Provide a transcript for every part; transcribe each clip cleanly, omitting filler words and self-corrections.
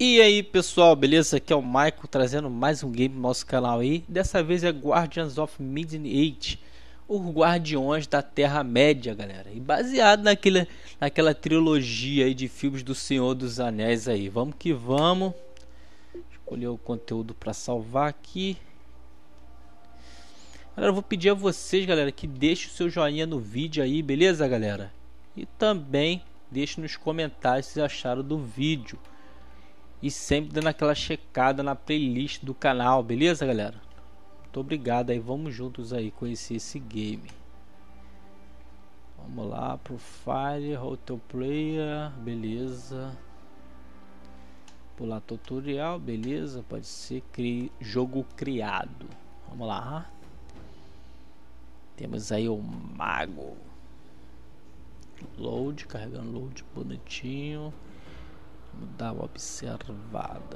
E aí pessoal, beleza? Aqui é o Michael trazendo mais um game no nosso canal aí. Dessa vez é Guardians of Midnight, os Guardiões da Terra-média, galera. E baseado naquela trilogia aí de filmes do Senhor dos Anéis aí. Vamos que vamos. Escolher o conteúdo para salvar aqui. Galera, eu vou pedir a vocês, galera, que deixem o seu joinha no vídeo aí, beleza, galera? E também deixe nos comentários se acharam do vídeo. E sempre dando aquela checada na playlist do canal, beleza, galera? Muito obrigado aí, vamos juntos aí conhecer esse game. Vamos lá, Profile, Hotel Player, beleza. Pular tutorial, beleza, pode ser jogo criado. Vamos lá. Temos aí o mago. Load, carregando load bonitinho. Vamos dar uma observada.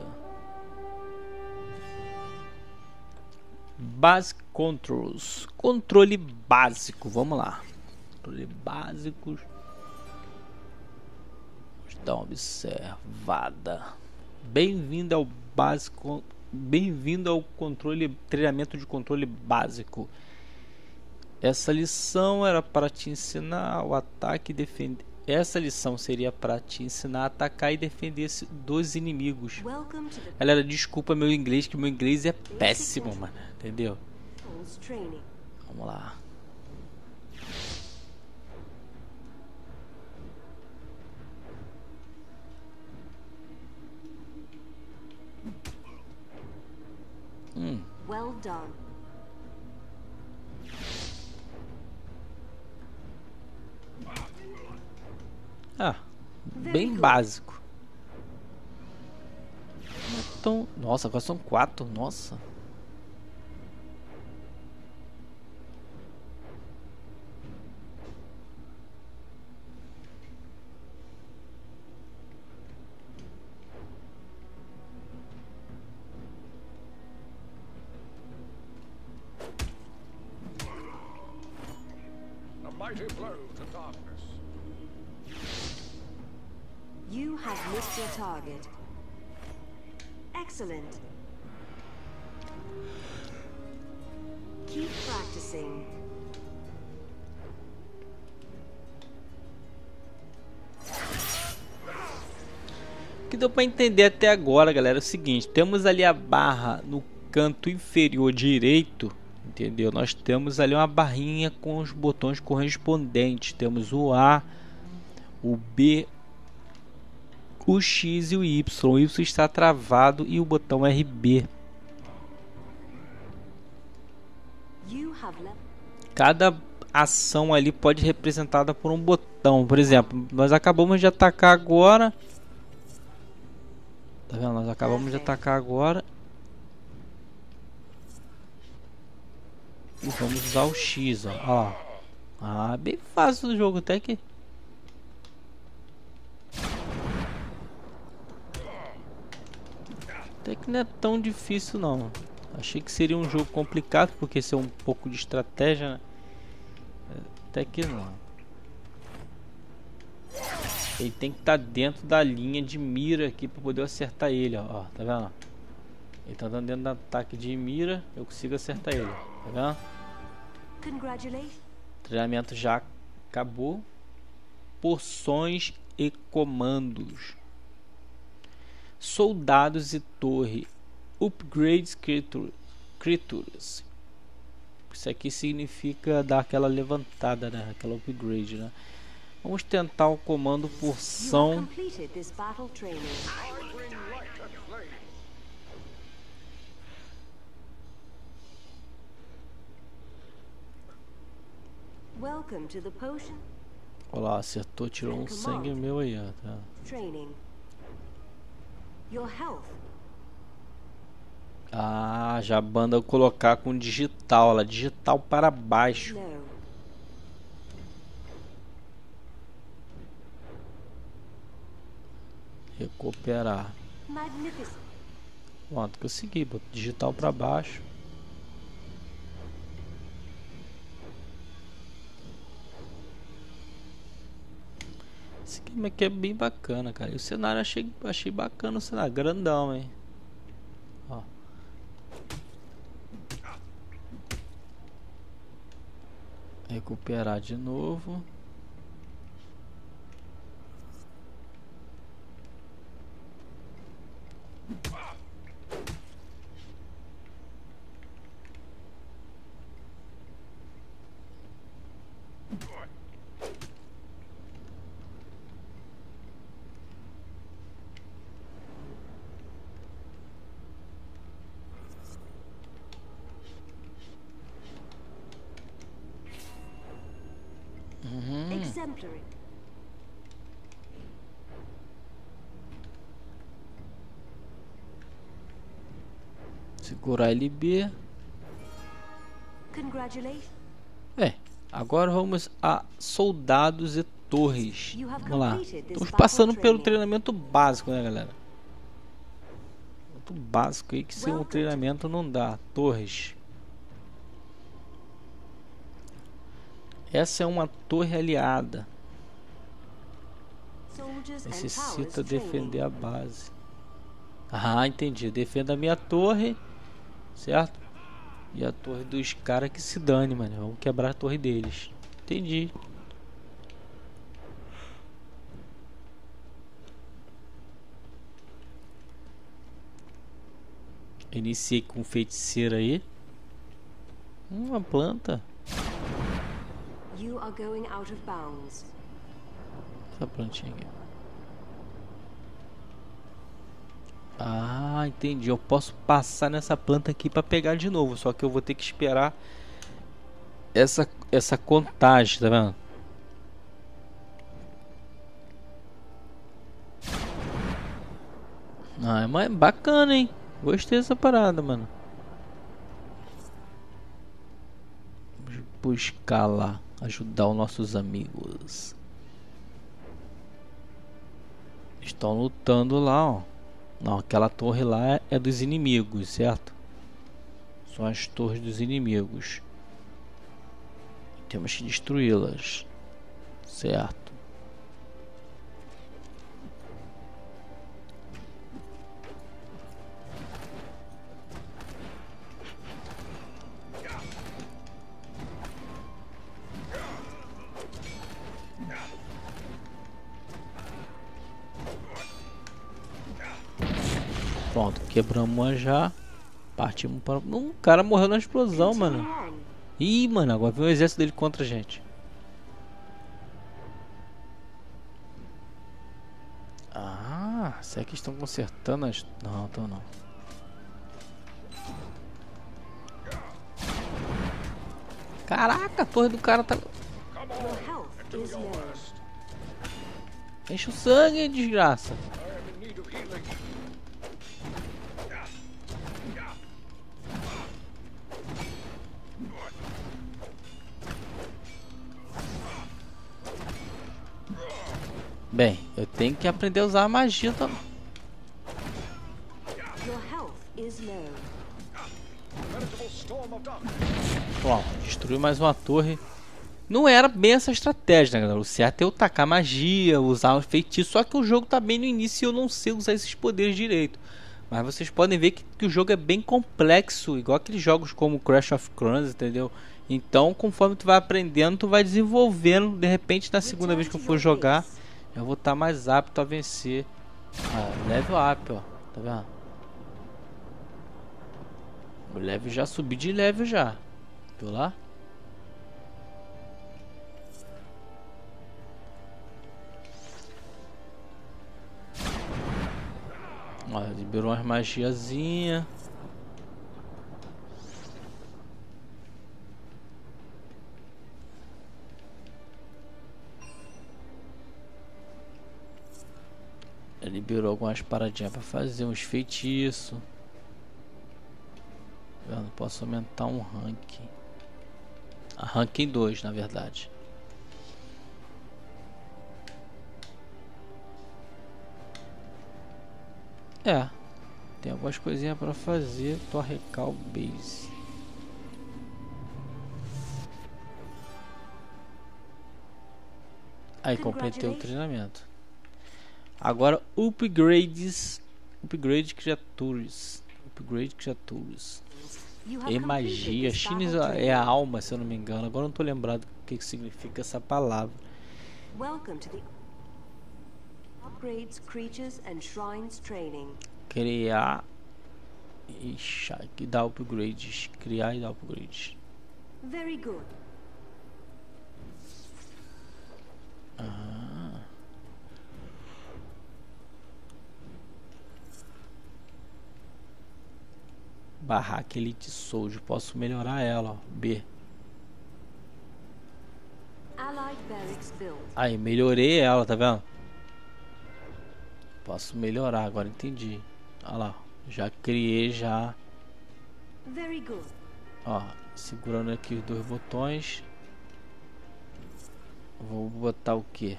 Basic Controls. Controle básico. Vamos lá. Controle básico. Vamos dar uma observada. Bem-vindo ao básico. Bem-vindo ao treinamento de controle básico. Essa lição era para te ensinar o ataque e defender. Essa lição seria para te ensinar a atacar e defender dos inimigos. Galera, desculpa meu inglês, que meu inglês é péssimo, mano. Entendeu? Vamos lá. Well done. Ah, bem básico. Então, nossa, agora são 4, nossa. A mighty blow to darkness. You have missed your target. Excellent. Keep practicing. O que deu para entender até agora, galera, é o seguinte: temos ali a barra no canto inferior direito, entendeu? Nós temos ali uma barrinha com os botões correspondentes. Temos o A, o B, o X e o Y. O Y está travado e o botão RB. Cada ação ali pode ser representada por um botão. Por exemplo, nós acabamos de atacar agora. Tá vendo? Nós acabamos de atacar agora. E vamos usar o X, ó. Ah, bem fácil o jogo, até que. Até que não é tão difícil não. Achei que seria um jogo complicado, porque esse é um pouco de estratégia, né? Até que não. Ele tem que estar dentro da linha de mira aqui para poder acertar ele, ó. Tá vendo? Ele tá dando dentro do ataque de mira, eu consigo acertar ele. Tá vendo? O treinamento já acabou. Porções e comandos. Soldados e torre. Upgrades creatures. Isso aqui significa dar aquela levantada, né? Aquela upgrade, né? Vamos tentar o comando porção. Olha lá, acertou, tirou um sangue meu aí, ó. Tá. Ah, já banda eu colocar com digital, lá, digital para baixo. Recuperar. Pronto, consegui, boto digital para baixo. Esse game aqui é bem bacana, cara. E o cenário achei bacana o cenário. Grandão, hein? Ó. Recuperar de novo. Exemplary. Segurar LB. Congratulations. Agora vamos a soldados e torres. You have Vamos lá. completed this Estamos battle passando pelo training. treinamento básico, né, galera? Muito básico aí que sem um treinamento não dá. Torres. Essa é uma torre aliada. Soldiers and Necessita towers defender training. a base. Ah, entendi. Defenda a minha torre, certo? E a torre dos caras que se dane, mano. Vamos quebrar a torre deles. Entendi. Iniciei com feiticeira aí. Uma planta. You are going out of bounds. Essa plantinha aqui. Ah, entendi. Eu posso passar nessa planta aqui para pegar de novo. Só que eu vou ter que esperar essa contagem, tá vendo? Ah, mas bacana, hein? Gostei dessa parada, mano. Vamos buscar lá, ajudar os nossos amigos. Estão lutando lá, ó. Não, aquela torre lá é dos inimigos, certo? São as torres dos inimigos. Temos que destruí-las, certo? Pronto, quebramos uma já. Partimos para... Um cara morreu na explosão, mano. Continue on. Ih, mano, agora vem o exército dele contra a gente. Ah, será que estão consertando as... Não, estão não. Caraca, a torre do cara tá... Come Your on, health do is your low. worst. Enche o sangue, desgraça. I am in need of healing. Bem, eu tenho que aprender a usar a magia também. Your health is low. Veritable storm of darkness. Pronto, destruiu mais uma torre. Não era bem essa estratégia, né, galera? O certo é eu tacar magia, usar um feitiço. Só que o jogo tá bem no início e eu não sei usar esses poderes direito. Mas vocês podem ver que o jogo é bem complexo, igual aqueles jogos como Crash of Clans, entendeu? Então, conforme tu vai aprendendo, tu vai desenvolvendo. De repente, na segunda vez que eu for jogar, eu vou estar mais apto a vencer. Ah, level up, ó. Tá vendo? O level já subi de level já. Viu lá? Ó, liberou umas magiazinhas. Liberou algumas paradinhas pra fazer uns feitiços. Eu posso aumentar um ranking. A ranking 2, na verdade. É, tem algumas coisinhas pra fazer. Torrecal Base. Aí completei o treinamento. Agora upgrades. Upgrade criaturas. Upgrade criaturas. E magia. Shines é a alma, se eu não me engano. Agora não tô lembrado o que significa essa palavra. Welcome to the Upgrades, Creatures and Shrines Training. Criar e dar upgrades. Criar e dar upgrades. Very good. Barraca Elite Soldier. Posso melhorar ela, ó. B. Allied Barracks build. Aí, melhorei ela, tá vendo? Posso melhorar, agora entendi. Olha lá, já criei já. Very good. Ó, segurando aqui os dois botões. Vou botar o que?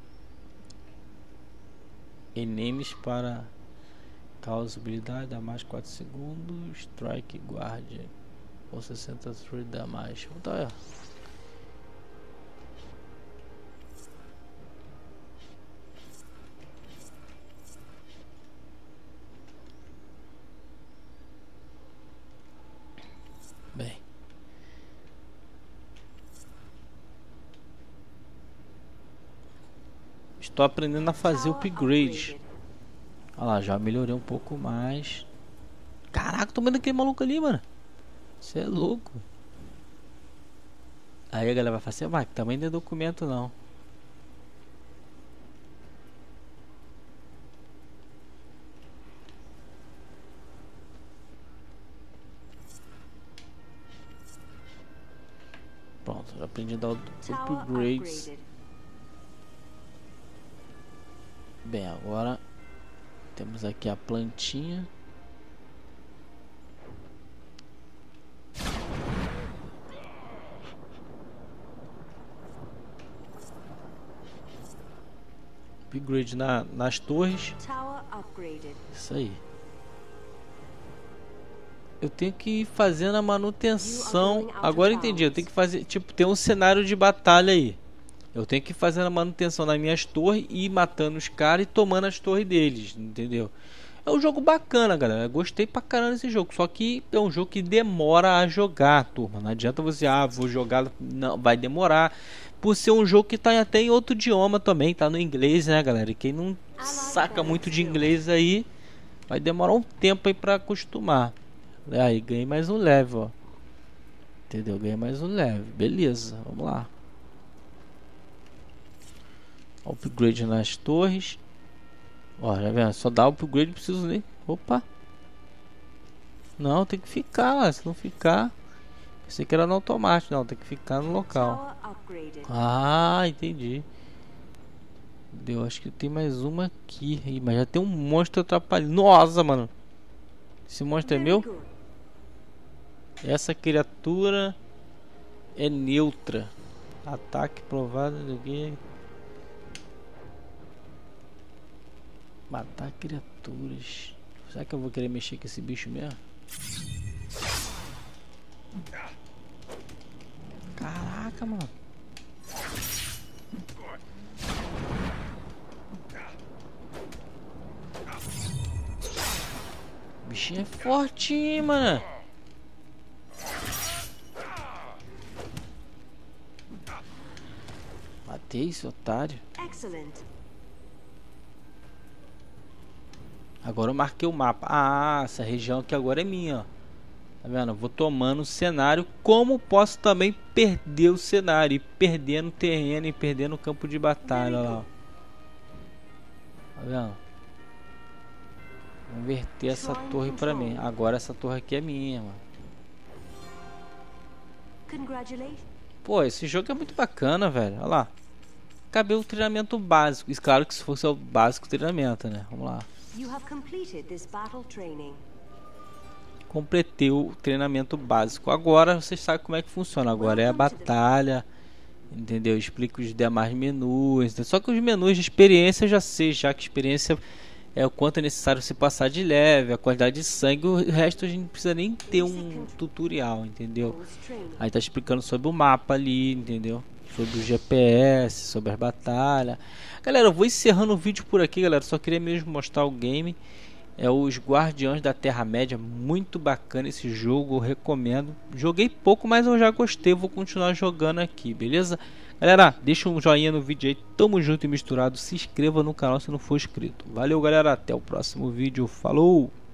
Enemies para causa habilidade, dá mais 4 segundos. Strike Guard ou 60 thread dá mais. Vou botar, ó. Bem, estou aprendendo a fazer upgrade. Olha lá, já melhorei um pouco mais. Caraca, tô vendo aquele maluco ali, mano. Você é louco. Aí a galera vai falar assim, vai, também não é documento não. Pronto, já aprendi a dar upgrades. Bem, agora temos aqui a plantinha. Upgrade nas torres. Isso aí. Eu tenho que ir fazendo a manutenção. Agora entendi, eu tenho que fazer, tipo, tem um cenário de batalha aí. Eu tenho que ir fazendo a manutenção nas minhas torres e ir matando os caras e tomando as torres deles, entendeu? É um jogo bacana, galera. Eu gostei pra caramba desse jogo. Só que é um jogo que demora a jogar, turma. Não adianta você, vou jogar. Não, vai demorar. Por ser um jogo que tá até em outro idioma também. Tá no inglês, né, galera? E quem não saca muito de inglês aí, vai demorar um tempo aí pra acostumar. Aí, ganhei mais um level, ó. Entendeu? Ganhei mais um level. Beleza, vamos lá. Upgrade nas torres. Ó, já vendo? Só dá upgrade, não preciso nem. Opa! Não, tem que ficar lá. Se não ficar, pensei que era no automático. Não, tem que ficar no local. Ah, entendi. Deu, acho que tem mais uma aqui. Ih, mas já tem um monstro atrapalhando. Nossa, mano! Esse monstro é meu? Essa criatura é neutra. Ataque provado aqui. Matar criaturas. Será que eu vou querer mexer com esse bicho mesmo? Caraca, mano. O bichinho é forte, hein, mano. Matei esse otário. Excellent. Agora eu marquei o mapa. Ah, essa região aqui agora é minha, ó. Tá vendo? Eu vou tomando o cenário. Como posso também perder o cenário e perdendo terreno e perdendo o campo de batalha lá, ó. Tá vendo? Vou inverter essa torre pra mim. Agora essa torre aqui é minha, mano. Pô, esse jogo é muito bacana, velho. Olha lá. Acabei o treinamento básico. E claro que se fosse o básico treinamento, né? Vamos lá. Completei o treinamento básico. Agora vocês sabem como é que funciona. Agora é a batalha. Entendeu? Explico os demais menus. Só que os menus de experiência eu já sei. Já que experiência é o quanto é necessário você passar de level, a quantidade de sangue. O resto a gente não precisa nem ter um tutorial, entendeu? Aí tá explicando sobre o mapa ali, entendeu? sobre o GPS, sobre as batalhas. Galera, eu vou encerrando o vídeo por aqui, galera. Só queria mesmo mostrar o game. É os Guardiões da Terra-média. Muito bacana esse jogo, eu recomendo. Joguei pouco, mas eu já gostei. Vou continuar jogando aqui, beleza? Galera, deixa um joinha no vídeo aí. Tamo junto e misturado. Se inscreva no canal se não for inscrito. Valeu, galera. Até o próximo vídeo. Falou!